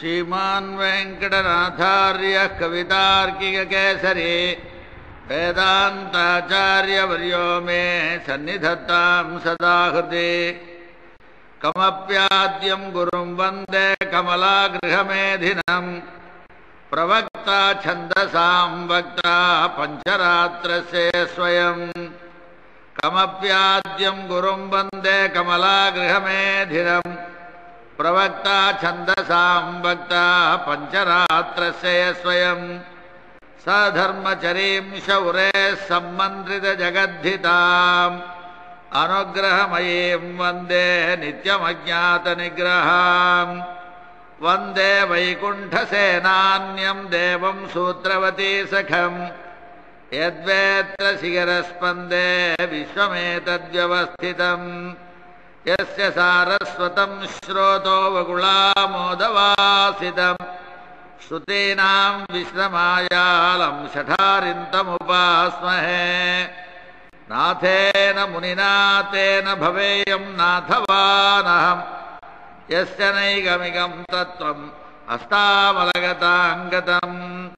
श्रीमान् वेंकटनाथार्य कवितार्किककेसरी वेदान्ताचार्यवर्यो मे सन्निधत्तां सदा हृदि कमप्याद्यं गुरुं वन्दे कमलागृहमेधिनं प्रवक्ता छन्दसां वक्ता पञ्चरात्रस्य स्वयं कमप्याद्यं गुरुं वन्दे कमलागृहमेधिनं प्रवक्ता छन्दसां वक्ता पञ्चरात्रस्य स्वयं सधर्मचरीं शौरेः सम्मन्त्रितजगद्धिताम् अनुग्रहमयीं वन्दे नित्यमज्ञातनिग्रहाम् वन्दे वैकुण्ठसेनान्यं देवं सूत्रवती सखं यद्वेत्र शिखरस्पन्दे विश्वमेतद्व्यवस्थितम् यस्य सारस्वतं श्रोतो वकुलामोदवासितं श्रुतीनां विश्रमायालं शठारिन्तमुपास्महे नाथेन मुनिना तेन भवेयं नाथवानहं यस्य नैगमिकं तत्त्वम् अस्तामलगताङ्गतम्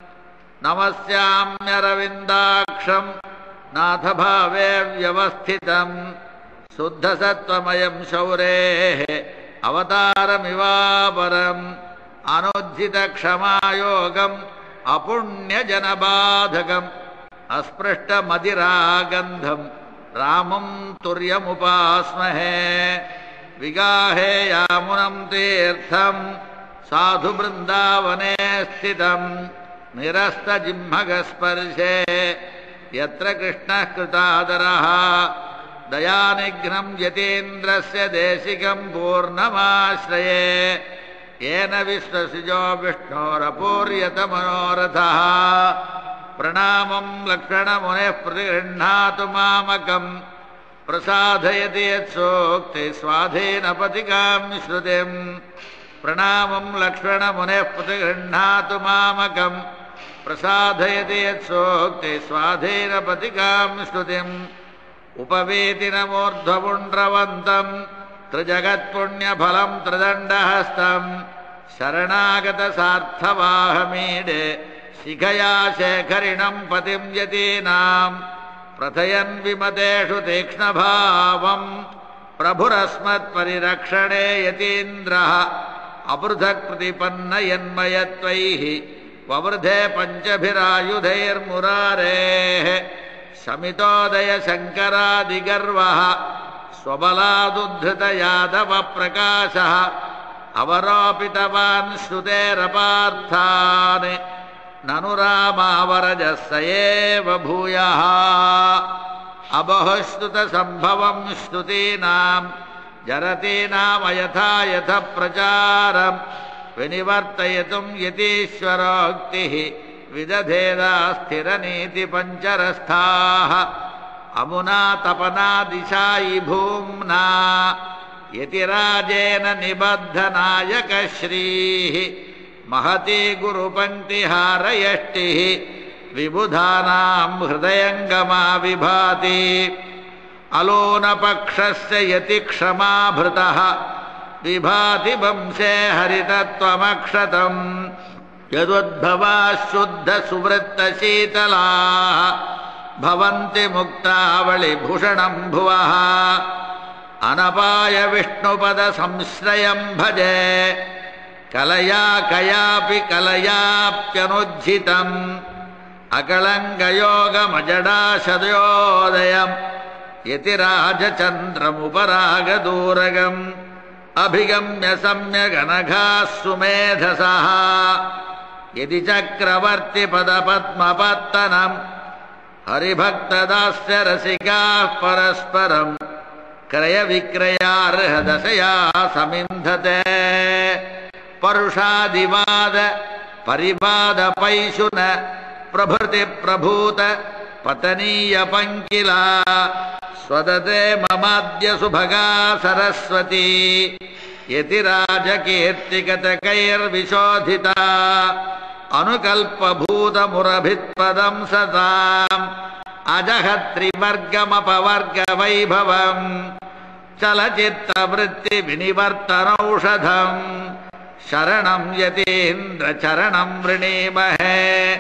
नमस्याम्यरविन्दाक्षं नाथभावे व्यवस्थितम् शुद्धसत्त्वमयं शौरेः अवतारमिवापरम् अनुज्झितक्षमायोगम् अपुण्यजनबाधकम् अस्पृष्टमदिरागन्धं रामं तुर्यमुपास्महे विगाहे यामुनं तीर्थं साधुवृन्दावने स्थितं निरस्तजिह्मगस्पर्शे यत्र कृष्णः कृतादरः दयानिघ्नं यतीन्द्रस्य देशिकं पूर्णमाश्रये येन विश्वसिजो विष्णोरपूर्यतमनोरथः प्रणामं लक्ष्मणमुनेः प्रतिगृह्णातु मामकं प्रसादयति यत्सूक्ति स्वाधीनपथिकां श्रुतिं प्रणामं लक्ष्मणमुनेः प्रतिगृह्णातु मामकं प्रसादयति यत्सूक्ति स्वाधीनपथिकां श्रुतिम् उपवीतिनमूर्ध्वपुण्ड्रवन्तं त्रिजगत्पुण्यफलं त्रिदण्डहस्तं शरणागतसार्थवाहमीडे शिखया शेखरिणं पतिं यतीनां प्रथयन् विमतेषु तीक्ष्णभावं प्रभुरस्मत्परिरक्षणे यतीन्द्रः अपृथक् प्रतिपन्नयन्मयत्वैः ववृधे पञ्चभिरायुधैर्मुरारेः शमितोदय शङ्करादिगर्वः स्वबलादुद्धृतयादवप्रकाशः अवरोपितवान् श्रुतेरपार्थान् ननु रामावरजः स एव भूयः अबहुश्रुतसम्भवं श्रुतीनां जरतीनामयथा यथ प्रचारं विनिवर्तयितुं यतीश्वरोक्तिः विदधेदा स्थिरनीतिपञ्चरस्थाः अमुना तपना दिशायि भूम्ना यतिराजेन निबद्धनायकश्रीः महती गुरुपङ्क्तिहारयष्टिः विबुधानां हृदयङ्गमा विभाति अलोनपक्षस्य यतिक्षमाभृतः विभाति वंशे हरितत्वमक्षतम् यदुद्भवा शुद्धसुवृत्तशीतलाः भवन्ति मुक्तावलिभूषणं भुवः अनपाय विष्णुपदसंश्रयं भजे कलया कयापि कलयाप्यनुज्झितम् अकलङ्कयोगमजडाशदयोदयं यतिराजचन्द्रमुपरागदूरगम् अभिगम्य सम्यगनघाः सुमेधसः यदि चक्रवर्तिपदपद्मपत्तनम् हरिभक्तदास्य रसिकाः परस्परं क्रयविक्रयार्हदशया समिन्धते परुषादिवाद परिवादपैशुन प्रभृति प्रभूत पतनीय पंकिला स्वदते ममाद्य सुभगा सरस्वती यतिराजकीर्तिगतकैर्विशोधिता अनुकल्पभूतमुरभित्पदं सताम् अजहत्रिवर्गमपवर्गवैभवम् चलचित्तवृत्तिविनिवर्तनौषधम् शरणं यतीन्द्र चरणं वृणीमहे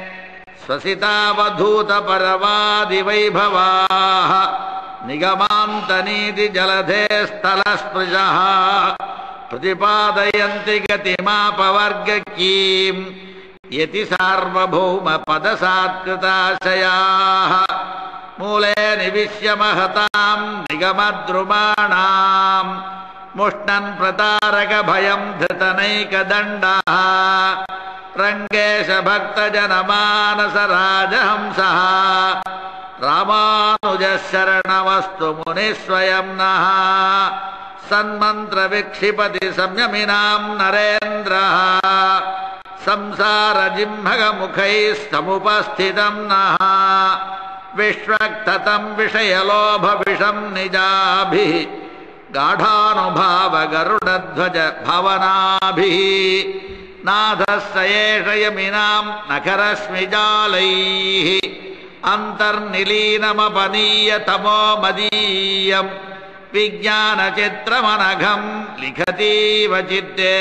स्वसितावधूतपरवादिवैभवाः निगमान्तनीति जलधे स्थलस्पृशः प्रतिपादयन्ति गतिमापवर्गकीं यति सार्वभौम पदसात्कृताशयाः मूले निविश्य महतां निगमद्रुमाणां मुष्णन् प्रतारक भयं धृतनैकदण्डः रङ्गेश भक्तजनमानस राजहंसः रामानुजः शरणमस्तु मुनिस्वयं नः सन्मन्त्र विक्षिपति संयमिनां नरेन्द्रः संसार जिह्मगमुखैः समुपस्थितं नः विश्वक्ततं विषयलोभ विषं निजाभिः गाढानुभाव गरुडध्वज भवनाभिः नाथस्य एष यमिनां नखरश्मिजालैः अन्तर्निलीनमपनीय तमो मदीयं विज्ञानचित्रमनघं लिखतीव चित्ते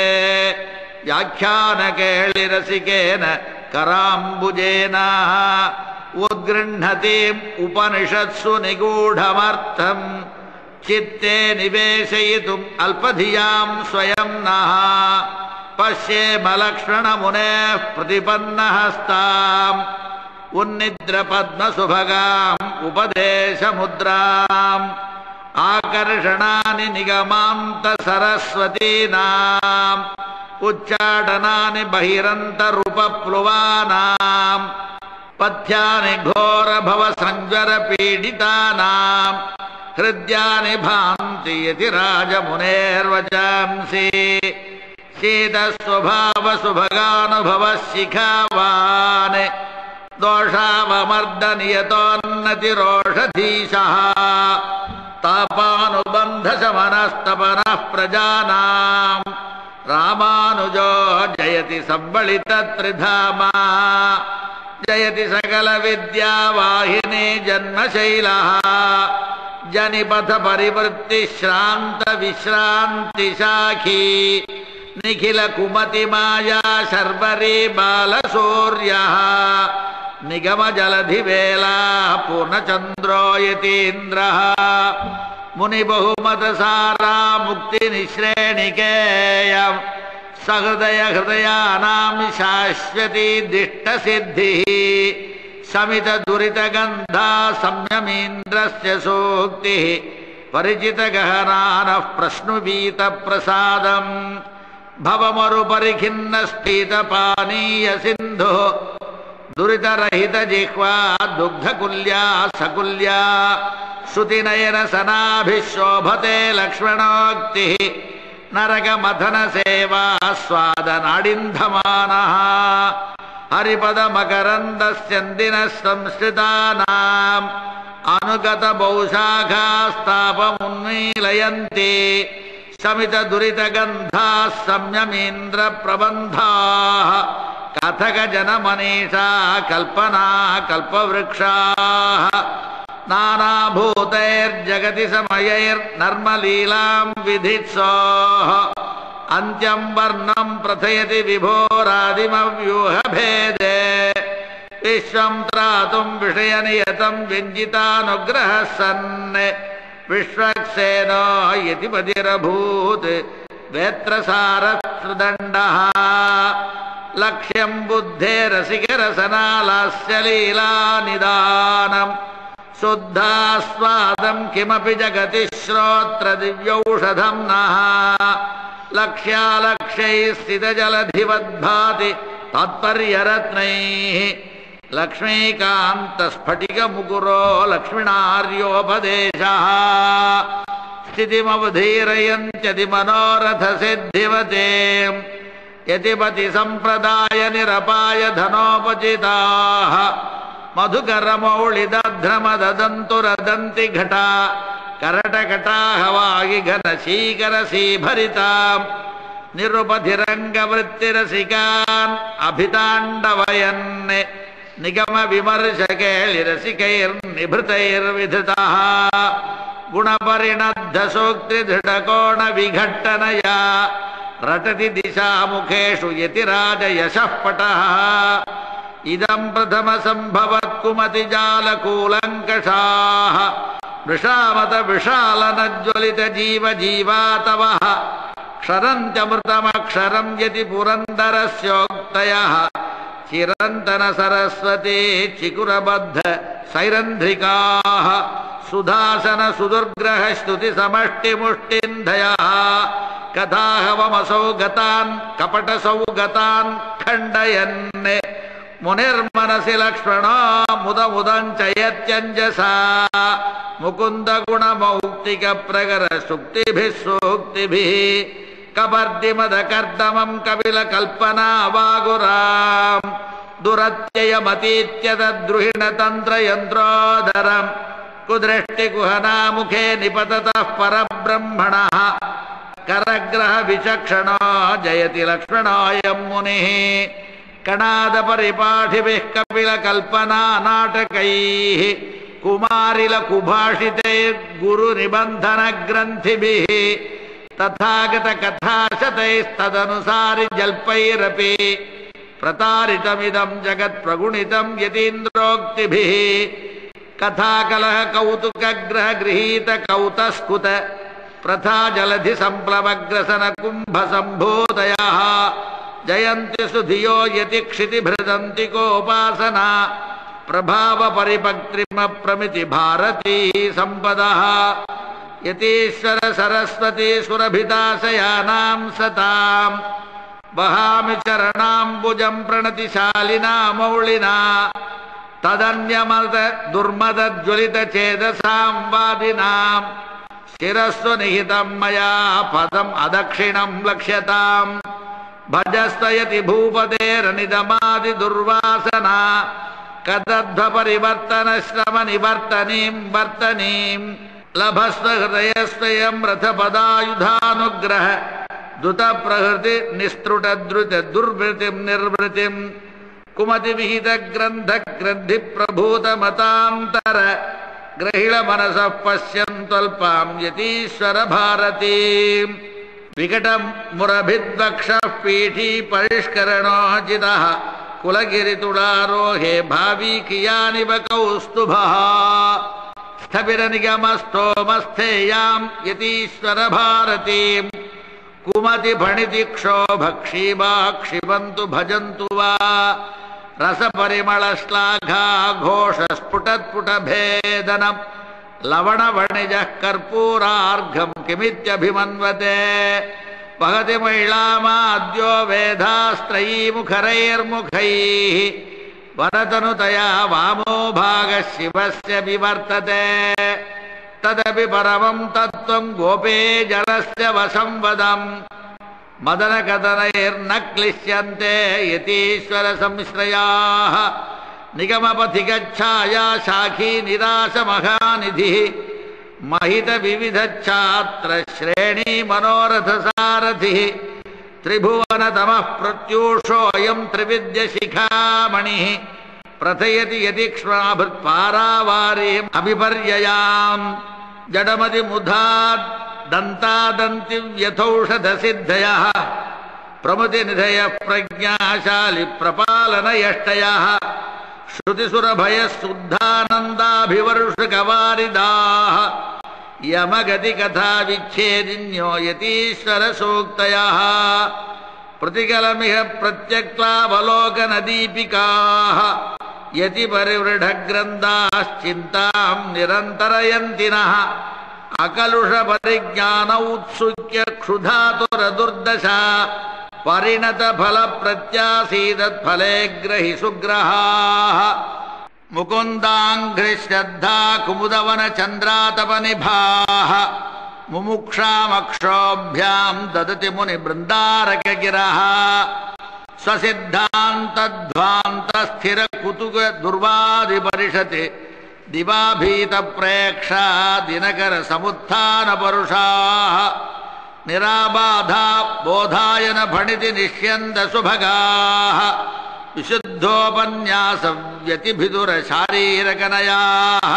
व्याख्यानकेलिरसिकेन कराम्बुजेन उद्गृह्णतीम् उपनिषत्सु निगूढमर्थं चित्ते निवेशयितुम् अल्पधियां स्वयं नः पश्येमलक्ष्मणमुनेः प्रतिपन्नहस्ताम् उन्निद्रपद्मसुभगाम् उपदेशमुद्राम् आकर्षणानि निगमान्तसरस्वतीनाम् उच्चाटनानि बहिरन्तरूपप्लुवानाम् पथ्यानि घोरभवसञ्ज्वरपीडितानाम् हृद्यानि भान्ति यति राजमुनेर्वचांसि शीतस्वभावसुभगानुभवशिखावान् दोषावमर्दनियतोन्नतिरोषधीशः तापानुबन्धशमनस्तपनः प्रजानाम् रामानुजो जयति संबलितत्रिधामा जयति सकलविद्यावाहिनी जन्मशैलः जनिपथ परिवृत्ति श्रान्त विश्रान्तिशाखी निखिल कुमति माया शर्वरी बालसूर्यः निगम जलधिवेला पूर्णचन्द्रो यतीन्द्रः मुनिबहुमतसारा मुक्तिनिश्रेणिकेयं सहृदय हृदयानां शाश्वती दिष्टसिद्धिः शमित दुरितगन्धा संयमीन्द्रस्य सूक्तिः परिचितगहनानः प्रश्नुवीतप्रसादम् भवमरुपरिखिन्नस्फीतपानीयसिन्धुः दुरितरहितजिह्वा दुग्धकुल्या सकुल्या श्रुतिनयनसनाभिः शोभते लक्ष्मणोक्तिः नरकमथनसेवा स्वादनाडिन्धमानः हरिपदमकरन्दस्यन्दिनः संश्रितानाम् अनुगतबहुशाखास्तापमुन्मीलयन्ति शमितदुरितगन्धाः संयमीन्द्रप्रबन्धाः कथकजनमनीषा कल्पना कल्पवृक्षाः नानाभूतैर्जगति समयैर्नर्मलीलां विधित्सोः अन्त्यं वर्णं प्रथयति विभोरादिमव्यूहभेदे विश्वं त्रातुं विषयनियतं व्यञ्जितानुग्रहः सन् विश्वक्सेनो यतिपतिरभूत् वेत्रसारस्त्रदण्डः लक्ष्यं बुद्धेरसिकरसनालास्यलीलानिदानम् शुद्धास्वादं किमपि जगति श्रोत्र दिव्यौषधं नः लक्ष्यालक्ष्यैः स्थितजलधिवद्भाति तात्पर्यरत्नैः लक्ष्मीकान्तस्फटिकमुकुरो लक्ष्मीणार्योपदेशः स्थितिमवधीरयन्त्यति मनोरथसिद्धिवते यतिपति सम्प्रदाय निरपाय धनोपचिताः मधुकरमौलिदध्रमदन्तुरदन्ति घटा करटकटाहवागि घनशीकरसीभरिताम् निरुपधिरङ्गवृत्तिरसिकान् अभिताण्डवयन् निगमविमर्शकेलिरसिकैर्निभृतैर्विधृतः गुणपरिणद्धसूक्तिदृढकोणविघट्टनया रटति दिशामुखेषु यतिराजयशः पटः इदं प्रथमसम्भवत्कुमतिजालकूलङ्कषाः वृषामत विशालनज्वलितजीवजीवातवः क्षरन्त्यमृतमक्षरं यति पुरन्दरस्योक्तयः चिरन्तन सरस्वती चिकुरबद्ध सैरन्ध्रिकाः सुधासन सुदुर्ग्रह स्तुति समष्टिमुष्टिन्धयः कथाहवमसौ गतान् कपटसौ खण्डयन् मुनिर्मनसि लक्ष्मणो मुदमुदञ्चयत्यञ्जसा मुकुन्दगुणमौक्तिकप्रगर सूक्तिभिः सूक्तिभिः कपर्दिमदकर्दमं कपिलकल्पनावागुराम् दुरत्ययमतीत्यतद्रुहिणतन्त्रयन्त्रोदरम् कुदृष्टिकुहनामुखे निपततः परब्रह्मणः करग्रहविचक्षणो जयति लक्ष्मणोऽयं मुनिः कणादपरिपाठिभिः कपिलकल्पनानाटकैः कुमारिलकुभाषितैर्गुरुनिबन्धनग्रन्थिभिः तथागतकथाशतैस्तदनुसारि जल्पैरपि प्रतारितमिदं जगत्प्रगुणितं यतीन्द्रोक्तिभिः कथाकलह कौतुकग्रह गृहीत कौतस्कुत प्रथा जलधि संप्लवग्रसन कुंभ संभूतयः जयन्ति सुधियो यति क्षितिभृदन्ति कोपासना प्रभाव परिपक्तिमप्रमिति भारती संपदः यतीश्वर सरस्वती सुरभिदाशयानां सताम् वहामि चरणाम्बुजं प्रणतिशालिना मौलिना तदन्यमद दुर्मदज्वलित चेदसां वादिनां शिरस्व निहितं मया पदम् अदक्षिणं लक्ष्यताम् भजस्तयति भूपतेरनिदमादि दुर्वासना कदध्वपरिवर्तनश्रम निवर्तनीं वर्तनीं लभस्व हृदयस्वयं रथपदायुधानुग्रह दुत प्रहृति निस्तृट द्रुत दुर्वृतिं निर्वृतिं कुमति विहित ग्रंथ ग्रंथि प्रभूत मतांतर ग्रहिण मनसः पश्यन्त्वल्पां यतीश्वर भारती विकटं मुरभिद्वक्षः पीठी परिष्करणोचितः कुलगिरितुलारोहे भावी कियानिव कौस्तुभः स्थविरनिगमस्तोमस्थेयां यतीश्वर भारतीं कुमति फणिति क्षोभक्षीबा क्षिबन्तु भजन्तु वा रसपरिमलश्लाघा घोषस्फुटत्पुटभेदनं लवणवणिजः कर्पूरार्घं किमित्यभिमन्वते वहति महिलामाद्यो वेधास्त्रयीमुखरैर्मुखैः वरतनुतया वामो भागः शिवस्य विवर्तते तदपि परमं तत्त्वं गोपे जलस्य वसंवदम् मदनकदनैर्न क्लिश्यन्ते यतीश्वर संश्रयाः निगमपथि गच्छाया शाखी निराशमहानिधिः महित विविधच्छात्र श्रेणी मनोरथ सारथिः त्रिभुवनतमः प्रत्यूषोऽयं त्रिविद्य शिखामणिः प्रथयति यतीक्ष्णाभृत्पारावारीम् अभिपर्ययाम् जडमति मुधा दन्तादन्ति व्यथौषधसिद्धयः प्रमुतिनिधयः प्रज्ञाशालि प्रपालनयष्टयः श्रुतिसुरभयशुद्धानन्दाभिवर्षकवारिदाः यमगतिकथा विच्छेदिन्यो यतीश्वर सूक्तयः प्रतिकलमिह प्रत्यक्तावलोकनदीपिकाः यतिपरिवृढग्रन्थाश्चिन्तां निरन्तरयन्तिनः अकलुषपरिज्ञान उत्सुक्य क्षुधातुरदुर्दशा परिणतफलप्रत्यासीदत्फले ग्रहि सुग्रहाः मुकुन्दाङ्घ्रिश्रद्धा कुमुदवनचन्द्रातपनिभाः मुमुक्षामक्षोभ्यां ददति मुनिबृन्दारकगिरः स्वसिद्धान्तध्वान्तस्थिरकुतुक दुर्वादिपरिषति दिवाभीतप्रेक्षा दिनकरसमुत्थानपरुषाः निराबाधा बोधायन फणिति निष्यन्द सुभगाः विशुद्धोपन्यासव्यतिभिदुरशारीरकनयाः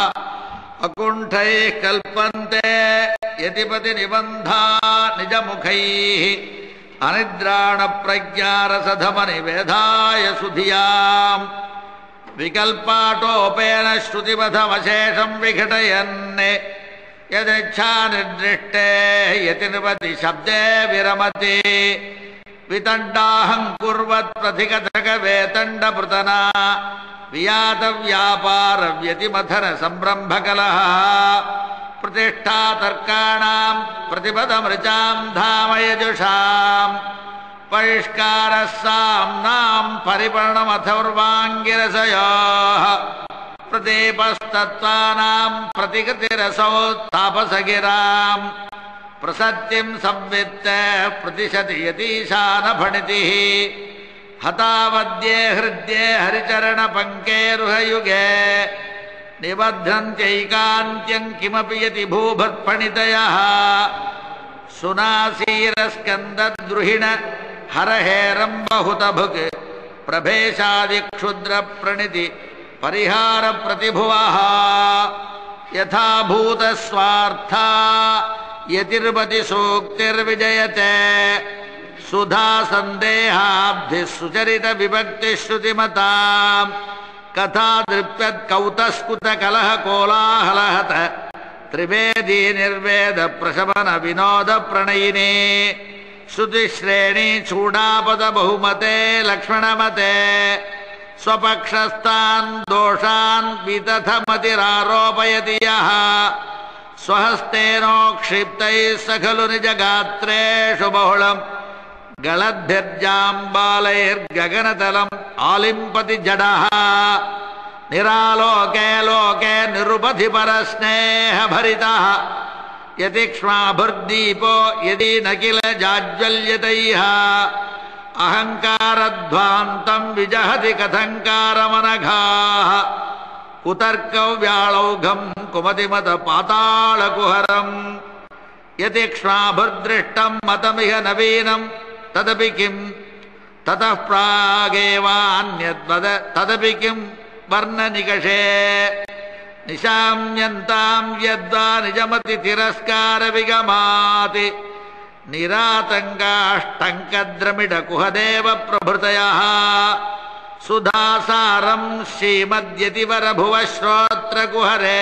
अकुण्ठैः कल्पन्ते यतिपतिनिबन्धा निजमुखैः अनिद्राण प्रज्ञारसधमनि वेधाय सुधियाम् विकल्पाटोपेन श्रुतिपथमशेषं विघटयन् यदिच्छा निर्दृष्टे यति नृपति शब्दे विरमति वितण्डाहं कुर्वत् प्रतिकथक वेतण्डपृतना वियात व्यापार व्यतिमथन संरम्भकलः प्रतिष्ठा तर्काणां प्रतिपदमृचां धाम यजुषां परिष्कारः साम्नां परिपर्णमथर्वाङ्गिरसयोः प्रदीपस्तत्त्वानां प्रतिगतिरसौ तापसगिरां प्रसत्यं संवित्त प्रतिशति यतीशानफणितिः हतावद्ये हृद्ये हरिचरणपङ्केरुहयुगे निबध्नन्त्यैकान्त्यं किमपि यति भूभत्फणितयः सुनासीरस्कन्दद्रुहिण हरहेरम्बहुतभुक् प्रभेशादिक्षुद्रप्रणिति परिहारप्रतिभुवः यथा भूतस्वार्था यतिर्वति सूक्तिर्विजयते सुधा सन्देहाब्धिः सुचरित विभक्तिश्रुतिमताम् कथा दृप्यत् कौतस्कुत कलह कोलाहलहत त्रिवेदी निर्वेद प्रशमन विनोद प्रणयिनी श्रुतिश्रेणी चूडापद बहुमते लक्ष्मणमते स्वपक्षस्तान् दोषान् वितथमतिरारोपयति यः स्वहस्तेनोक्षिप्तैः स खलु निजगात्रेषु बहुलम् गलद्भिर्जाम्बालैर्गगनतलम् आलिम्पति जडः निरालोके लोके निरुपधि परस्नेहभरितः यतिक्ष्माभुर्दीपो यदि न किल जाज्वल्यतैः अहङ्कारध्वान्तं विजहति कथङ्कारमनघाः कुतर्कौ व्याळौघं कुमतिमत पातालकुहरम् यतिक्ष्माभुर्दृष्टं मतमिह नवीनं तदपि किं ततः प्रागेवान्यद्वद तदपि किं वर्णनिकषे निशाम्यन्तां यद्वा निजमति तिरस्कार विगमाति निरातङ्काष्टङ्कद्रमिडकुहदेव प्रभृतयः सुधासारं श्रीमद्यतिवरभुव श्रोत्रकुहरे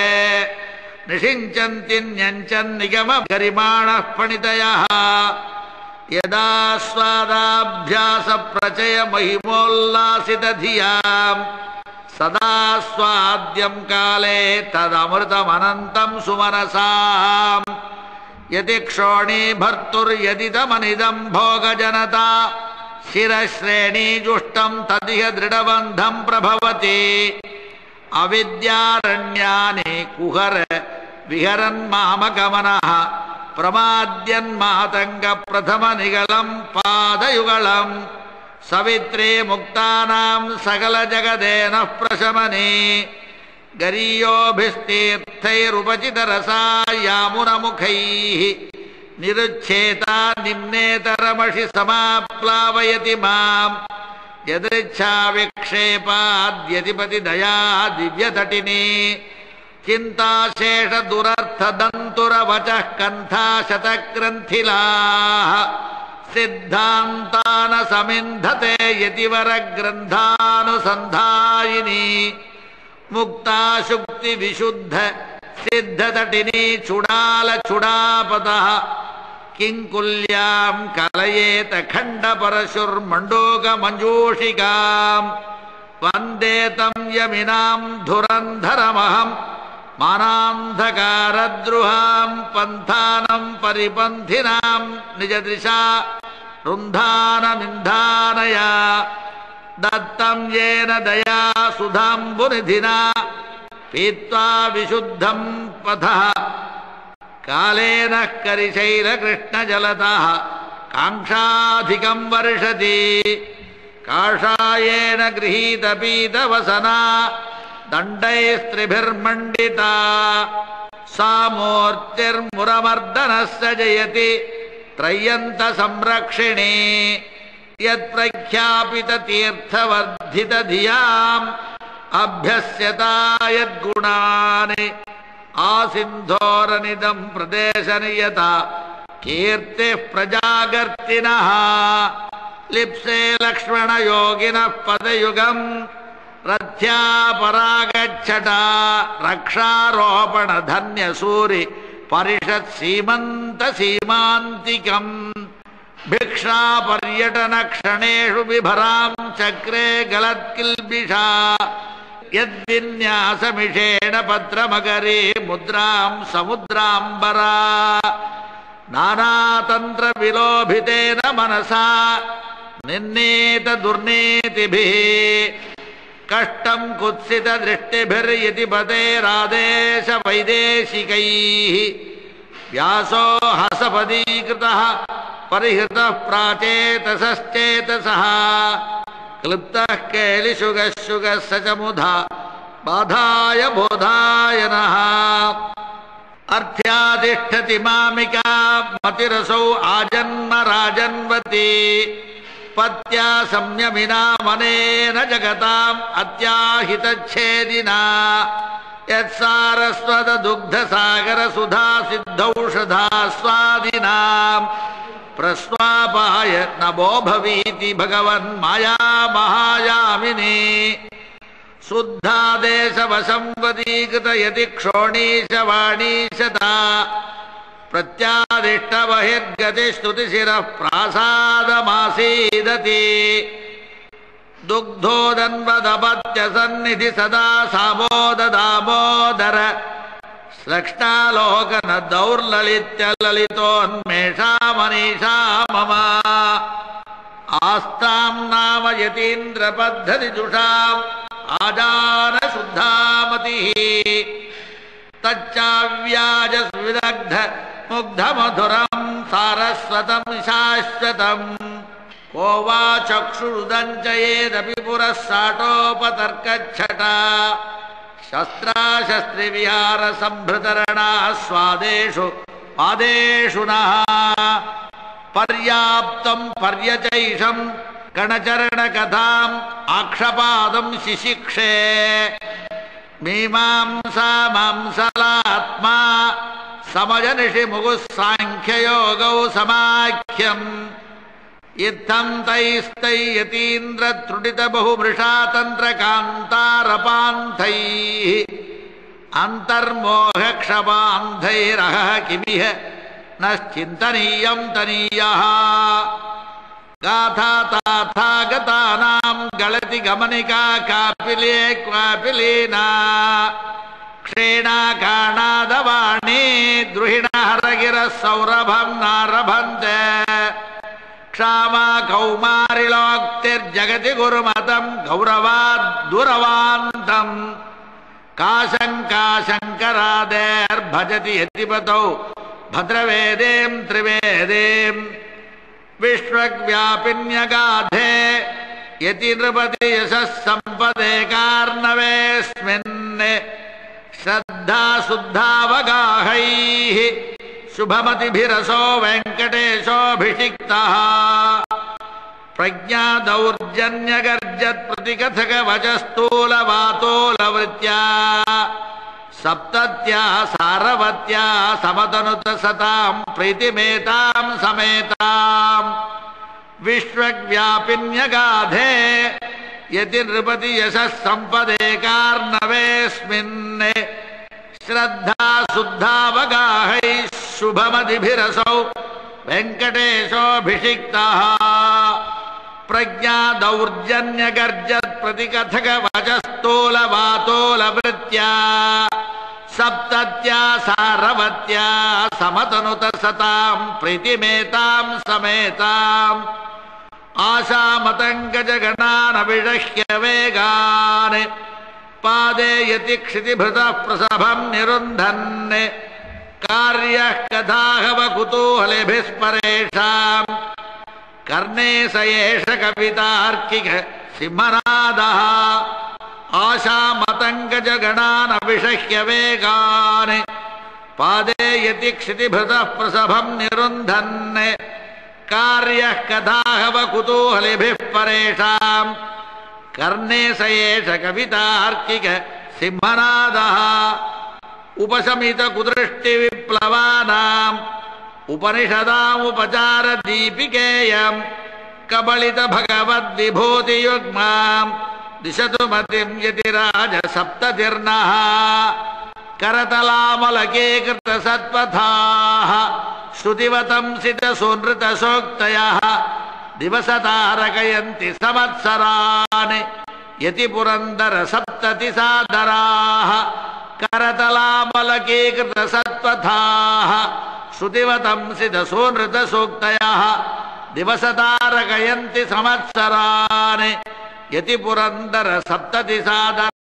निषिञ्चन्तिन्यञ्चन्निगम गरिमाणः पणितयः यदा स्वादाभ्यास प्रचय महिमोल्लासितधियां सदा स्वाद्यं काले तदमृतमनन्तं सुमनसाम् यदि क्षोणी भर्तुर्यदिदमनिदं भोगजनता शिरश्रेणीजुष्टं तदिह दृढबन्धं प्रभवति अविद्यारण्यानि कुहर विहरन्मामगमनः प्रमाद्यन्मातङ्ग प्रथमनिगलं पादयुगलं सवित्रे मुक्तानां सकलजगदेनः प्रशमने गरीयोभिस्तीर्थैरुपचितरसा यामुनमुखैः निरुच्छेता निम्नेतरमषि समाप्लावयति माम् यदृच्छाविक्षेपाद्यतिपति दया दिव्यतटिनी चिन्ताशेष दुरर्थदन्तुरवचः कन्था शतग्रन्थिलाः सिद्धान्तान समिन्धते यतिवरग्रन्थानुसन्धायिनी मुक्ता शुक्ति विशुद्ध सिद्धतटिनी चुडाल चुडापदः किंकुल्यां कलयेत खंड परशुर्मंडोग मंजूषिकां वंदे तं यमिनां धुरंधरमहं मानान्धकारद्रुहां पंथानं परिपन्थिनां निजदृशा रुन्धानमिन्धानया दत्तं येन दया सुधाम्बुनिधिना पीत्वा विशुद्धं पथः कालेन करिशैलकृष्णजलतः काङ्क्षाधिकं वर्षति काषायेन गृहीतपीतवसना दण्डैस्त्रिभिर्मण्डिता सा मूर्तिर्मुरमर्दनस्य जयति त्रय्यन्तसंरक्षिणी यत्प्रख्यापिततीर्थवर्धितधियाम् अभ्यस्यता यद्गुणानि आसिन्धोरनिदं प्रदेशनियता कीर्तिः प्रजागर्तिनः लिप्से लक्ष्मणयोगिनः पदयुगम् रथ्या परागच्छटा रक्षारोपण धन्यसूरि परिषत् सीमन्त सीमान्तिकम् भिक्षा पर्यटन क्षणेषु बिभरां चक्रे गलत्किल्बिषा यद्विन्यासमिषेण पत्रमकरी मुद्रां समुद्राम्बरा नानातन्त्र विलोभितेन मनसा निर्नीत दुर्नीतिभिः कष्टं कुत्सित दृष्टिभिर्यति पतेरादेश वैदेशिकैः व्यासो हसपदीकृतः परिहृतः प्राचेतसश्चेतसः क्लुप्तः केलिशुगः स च मुधा बाधाय बोधाय नः अर्थ्यातिष्ठति मामिका मतिरसौ आजन्म राजन्वती पत्या संयमिना मनेन जगताम् अत्याहितच्छेदिना यत्सारस्वत दुग्धसागर सुधा सिद्धौषधा स्वादिनाम् प्रस्वापाय नभो भवीति भगवन् माया महायामिनी शुद्धादेशवशंवदीकृत यति क्षोणीशवाणीशता प्रत्यादिष्टबहिर्गतिस्तुतिशिरः प्रासादमासीदति दुग्धोदन्वदपत्यसन्निधि सदा सामोद दामोदर स्रक्ष्टालोकन दौर्ललित्य ललितोन्मेषा मनीषा मम आस्तां नाम यतीन्द्र पद्धति जुषाम् आजान शुद्धामतिः तच्चाव्याज विदग्ध मुग्ध मधुरं सारस्वतं शाश्वतं को वा चक्षुरुदञ्चयेदपि पुरः साटोपतर्कच्छटा शस्त्राशस्त्रि विहार संभृतरणा स्वादेषु पादेषु नः पर्याप्तं पर्यचैषं कणचरण कथाम् आक्षपादं शिशिक्षे मीमांसा मांसलात्मा समजनिषि मुगुः सांख्ययोगौ समाख्यम् इत्थं तैस्तैयतीन्द्र त्रुटित बहुमृषा तंत्र कान्तारपान्थैः अन्तर्मोहक्षपान्थैरहः किमिह नश्चिन्तनीयं तनीयः गाथा ताथा गतानां गलति गमनिका कापिले क्वापिलीना क्षीणा काणादवाणी द्रुहिणः हरगिरः सौरभं नारभन्ते क्षामा कौमारिलोक्तिर्जगति गुरुमतं गौरवाद् दुरवान्तम् काशङ्काशङ्करादेर्भजति यतिपतौ भद्रवेदें त्रिवेदें विश्वव्यापिन्यगाधे यति नृपति यशः सम्पदे कार्णवेऽस्मिन् श्रद्धा शुद्धावगाहैः शुभमतिभिरसो वेङ्कटेशोऽभिषिक्तः प्रज्ञा दौर्जन्यगर्जत् प्रतिकथक वचस्तूलवातोलवृत्या सप्तत्या सारवत्या समतनुत सतां प्रीतिमेतां समेताम् विश्वव्यापिन्यगाधे यति नृपति यशः सम्पदे कार्णवेऽस्मिन् श्रद्धा शुद्धावगाहैः शुभमतिभिरसौ वेङ्कटेशोऽभिषिक्तः प्रज्ञा दौर्जन्यगर्जत् प्रतिकथक वचस्तूलवातोलवृत्या सप्तत्या सारवत्या समतनुत सतां प्रीतिमेतां समेताम् आशामतङ्गजगणानविषह्य वेगान् पादे यति क्षितिभृतः प्रसभं निरुन्धन् कार्यः कथाहव कुतूहलेभिस्परेषाम् कर्णे स एष कवितार्किक सिंहनादः आशामतङ्गजगणानविषह्य वेगान् पादे यति क्षितिभृतः प्रसभं निरुन्धन् कार्यः कथाहव कुतूहलेभिः परेषाम् कर्णे स एष कवितार्किक सिंहनादः उपशमित कुदृष्टि विप्लवानां ಉಪನಿಷದಾಮುಪಚಾರ ದೀಪಿಕೇಯಂ ಕಬಳಿತ ಭಗವದ್ವಿಭೂತಿಯುಗ್ಮಾಂ ದಿಶತು ಮತಿಂ ಯತಿರಾಜ ಸಪ್ತತಿರ್ನಃ ಕರತಲಾಮಲಕೀಕೃತ ಸತ್ಪಥಾಃ ಶ್ರುತಿವತಂಸಿತ ಸುನೃತ ಸೂಕ್ತಯಃ ದಿವಸತಾರಕಯಂತಿ ಸಂವತ್ಸರಾಣಿ ಯತಿ ಪುರಂದರ ಸಪ್ತತಿ ಸಾದರಾಃ ಕರತಲಾಮಲಕೀಕೃತ ಸತ್ಪಥಾಃ ಶ್ರುತಿವತಂಸಿತ ಸುನೃತ ಸೂಕ್ತಯಃ ದಿವಸತಾರಕಯಂತಿ ಸಂವತ್ಸರಾಣಿ ಯತಿ ಪುರಂದರ ಸಪ್ತತಿ ಸಾದರಾಃ